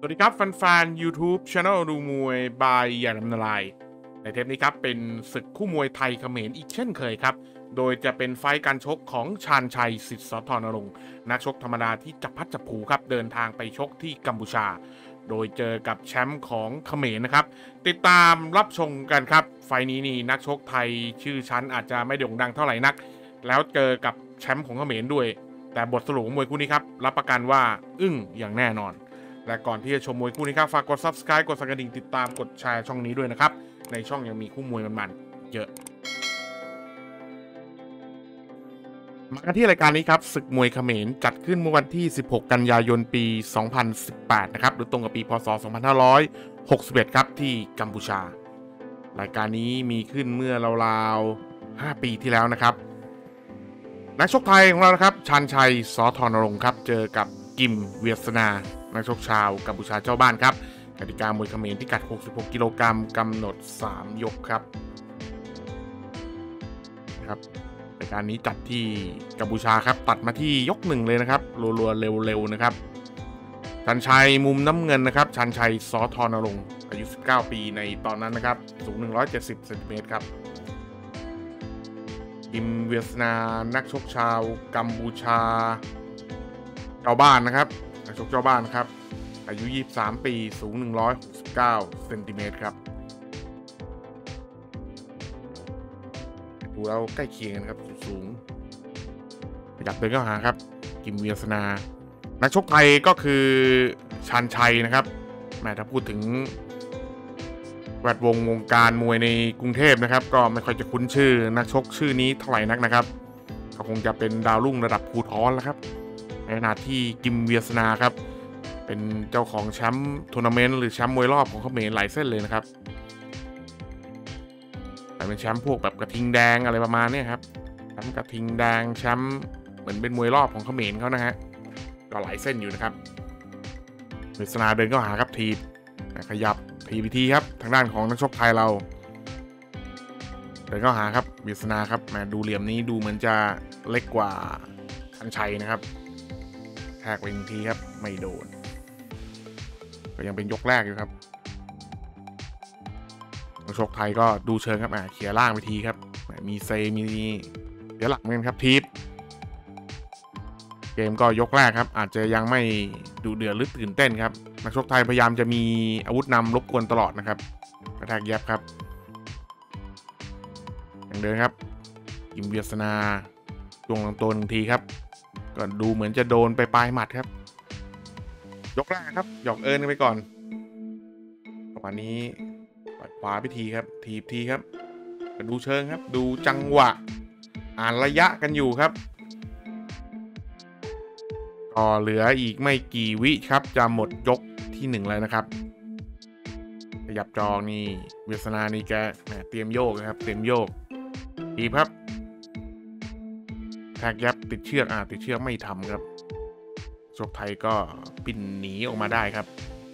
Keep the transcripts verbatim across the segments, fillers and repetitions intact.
สวัสดีครับแฟนๆ YouTube Channel ดูมวยบายอย่าทำนลายในเทปนี้ครับเป็นศึกคู่มวยไทยเขมรอีกเช่นเคยครับโดยจะเป็นไฟการชกของชาญชัยสิทธิ์สธนรงค์นักชกธรรมดาที่จับพัดจับผูครับเดินทางไปชกที่กัมพูชาโดยเจอกับแชมป์ของเขมรนะครับติดตามรับชมกันครับไฟนี้นี่นักชกไทยชื่อชั้นอาจจะไม่โด่งดังเท่าไหร่นักแล้วเจอกับแชมป์ของเขมรด้วยแต่บทสรุปของมวยคู่นี้ครับรับประกันว่าอึ้งอย่างแน่นอนและก่อนที่จะชมมวยคู่นี้ครับฝากกด ซับสไครบ์ กดสั่นกระดิ่งติดตามกดแชร์ช่องนี้ด้วยนะครับในช่องยังมีคู่มวยมันๆเยอะมากันที่รายการนี้ครับศึกมวยเขมรจัดขึ้นเมื่อวันที่สิบหกกันยายนปีสองพันสิบแปดนะครับหรือตรงกับปีพ.ศ. สองพันห้าร้อยหกสิบเอ็ดครับที่กัมพูชารายการนี้มีขึ้นเมื่อราวๆห้าปีที่แล้วนะครับนักชกไทยของเรานะครับชาญชัยสธนรงค์ครับเจอกับกิมเวียสนานักชกชาวกัมพูชาเจ้าบ้านครับกติกามวยเขมรพิกัดหกสิบหกกิโลกรัมกำหนดสามยกครับครับรายการนี้จัดที่กัมพูชาครับตัดมาที่ยกหนึ่งเลยนะครับรัวๆเร็วๆนะครับชันชัยมุมน้ำเงินนะครับชันชัยสธนรงค์อายุสิบเก้าปีในตอนนั้นนะครับสูงหนึ่งร้อยเจ็ดสิบเซนติเมตรครับกิมเวียสนานักชกชาวกัมพูชาเจ้าบ้านนะครับนักชกเจ้าบ้านครับอายุยี่สิบสามปีสูงหนึ่งร้อยหกสิบเก้าเซนติเมตรครับดูแล้วใกล้เคียงกันครับสูงอยากเดินเข้าหาครับกิมเวียสนานักชกไทยก็คือชาญชัยนะครับแม้ถ้าพูดถึงแวดวงวงการมวยในกรุงเทพนะครับก็ไม่ค่อยจะคุ้นชื่อนักชกชื่อนี้เท่าไหร่นักนะครับก็คงจะเป็นดาวรุ่งระดับภูทรแล้วครับในขณะที่กิมเวียสนาครับเป็นเจ้าของแชมป์ทัวร์นาเมนต์หรือแชมป์มวยรอบของเขมรหลายเส้นเลยนะครับแต่เป็นแชมป์พวกแบบกระทิงแดงอะไรประมาณนี้ครับแชมป์กระทิงแดงแชมป์เหมือนเป็นมวยรอบของเขมรเขานะฮะก็หลายเส้นอยู่นะครับเวียสนาเดินเข้าหาครับทีบขยับทีพีทีครับทางด้านของนักชกไทยเราเดินเข้าหาครับเวียสนาครับแหมดูเหลี่ยมนี้ดูเหมือนจะเล็กกว่าชันชัยนะครับแทกไปหนึ่งทีครับไม่โดนก็ยังเป็นยกแรกอยู่ครับนักชกไทยก็ดูเชิงครับอ่าเขี่ยล่างไปทีครับมีเซมีเดี๋ยวหลังกันครับทีปเกมก็ยกแรกครับอาจจะยังไม่ดูเดือดหรือตื่นเต้นครับนักชกไทยพยายามจะมีอาวุธนำรบกวนตลอดนะครับกระแทกแยบครับอย่างเดินครับกิมเวียสนาช่วงลำตัวหนึ่งทีครับก็ดูเหมือนจะโดนไปปลายหมัดครับยกแรกครับหยอกเอิญกันไปก่อนประมาณนี้ปัดขวาไปทีครับทีบทีครับดูเชิงครับดูจังหวะอ่านระยะกันอยู่ครับก็เหลืออีกไม่กี่วิครับจะหมดยกที่หนึ่งแล้วนะครับขยับจองนี่เวียสนานี่แกเตรียมโยกนะครับเตรียมโยกทีครับแทกยับติดเชือกอ่าติดเชือกไม่ทำครับชกไทยก็ปิ้นหนีออกมาได้ครับ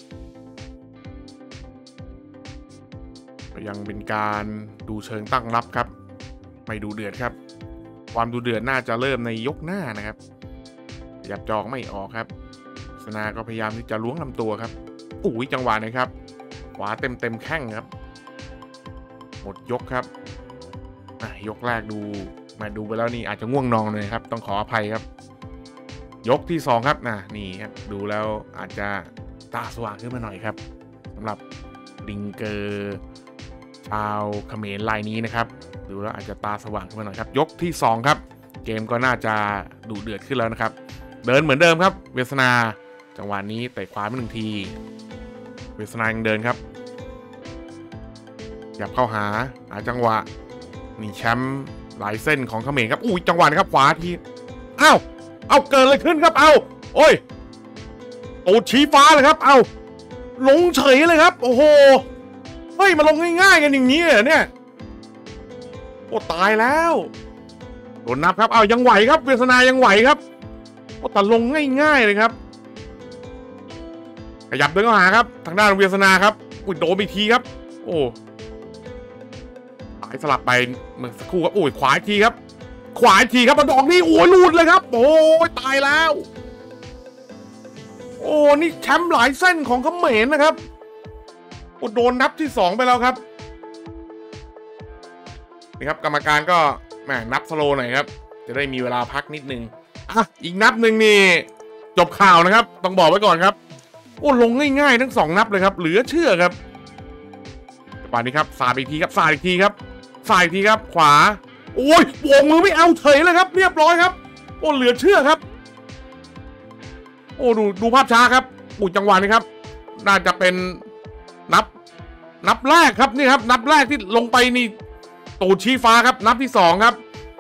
ก็ยังเป็นการดูเชิงตั้งรับครับไม่ดูเดือดครับความดูเดือดน่าจะเริ่มในยกหน้านะครับขยับจองไม่ออกครับสนาก็พยายามที่จะล้วงลำตัวครับอุ้ยจังหวะนะครับขวาเต็มเต็มแข้งครับหมดยกครับยกแรกดูมาดูไปแล้วนี่อาจจะง่วงนอนเลยครับต้องขออภัยครับยกที่สองครับนะนี่ครับดูแล้วอาจจะตาสว่างขึ้นมาหน่อยครับสำหรับลิงเกอร์ชาวเขมรรายนี้นะครับดูแล้วอาจจะตาสว่างขึ้นมาหน่อยครับยกที่สองครับเกมก็น่าจะดุเดือดขึ้นแล้วนะครับเดินเหมือนเดิมครับเวสนาจังหวะนี้เตะขวาไปหนึ่งทีเวสนายังเดินครับหยับเข้าหาหาจังหวะนี่แชมป์หลายเส้นของเขมรครับอุ้ยจังหวะนะครับขวาทีอ้าวเอาเกิดอะไรขึ้นครับเอาโอ้ยตูดชี้ฟ้าเลยครับเอาลงเฉยเลยครับโอ้โหเฮ้ยมาลงง่ายๆกันอย่างนี้เหรอเนี่ยโอ้ตายแล้วโดนนับครับเอายังไหวครับเวสนายังไหวครับโอ้แต่ลงง่ายๆเลยครับขยับเดินเข้าหาครับทางด้านเวสนาครับอุ้ยโดนไปทีครับโอ้สายสลับไปเมื่อสักครู่ครับโอ้ยขวาทีครับขวาทีครับมาดอกนี้โอ้ยหลุดเลยครับโอ้ยตายแล้วโอ้นี่แชมป์หลายเส้นของเขมรนะครับโอ้โดนนับที่สองไปแล้วครับนี่ครับกรรมการก็แหมนับสโลหน่อยครับจะได้มีเวลาพักนิดนึงอ่ะอีกนับหนึ่งนี่จบข่าวนะครับต้องบอกไว้ก่อนครับโอ้ลงง่ายๆทั้งสองนับเลยครับเหลือเชื่อครับป่านนี้ครับสาดอีกทีครับสาดอีกทีครับสาดอีกทีครับขวาโอ้ยโบกมือไม่เอาเฉยเลยครับเรียบร้อยครับโอ้เหลือเชื่อครับโอ้ดูดูภาพช้าครับอุ้ยจังหวะนี้ครับน่าจะเป็นนับนับแรกครับนี่ครับนับแรกที่ลงไปนี่ตูดชี้ฟ้าครับนับที่สองครับ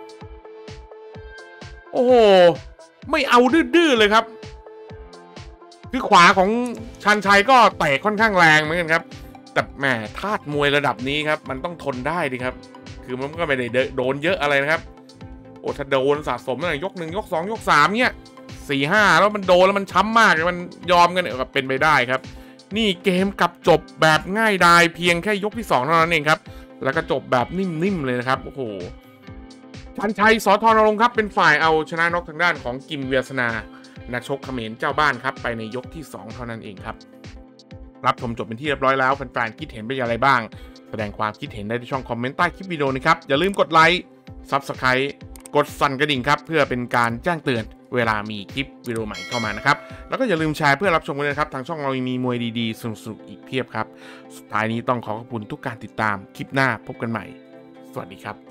โอ้โหไม่เอาดื้อๆเลยครับคือขวาของชันชัยก็เตะค่อนข้างแรงเหมือนกันครับแต่แหมธาตุมวยระดับนี้ครับมันต้องทนได้ดิครับคือมันก็ไม่ได้โดนเยอะอะไรนะครับโอ้ถ้าโดนสะสมตั้งแต่ยกหนึ่งยกสองยกสามเนี่ยสี่ห้าแล้วมันโดนแล้วมันช้ำมากมันยอมกันเนี่ยเป็นไปได้ครับนี่เกมกลับจบแบบง่ายดายเพียงแค่ยกที่สองเท่านั้นเองครับแล้วก็จบแบบนิ่มๆเลยนะครับโอ้โหชันชัยสอทรนรงค์ครับเป็นฝ่ายเอาชนะน็อกทางด้านของกิมเวียสนานักชกเขมรเจ้าบ้านครับไปในยกที่สองเท่านั้นเองครับรับชมจบเป็นที่เรียบร้อยแล้วแฟนๆคิดเห็นเป็นอย่างไรบ้างแสดงความคิดเห็นได้ที่ช่องคอมเมนต์ใต้คลิปวิดีโอนี้ครับอย่าลืมกดไลค์ซับสไครต์กดสั่นกระดิ่งครับเพื่อเป็นการแจ้งเตือนเวลามีคลิปวิดีโอใหม่เข้ามานะครับแล้วก็อย่าลืมแชร์เพื่อรับชมกันนะครับทางช่องเรามีมวยดีๆสนุกๆอีกเพียบครับสุดท้ายนี้ต้องขอขอบคุณทุกการติดตามคลิปหน้าพบกันใหม่สวัสดีครับ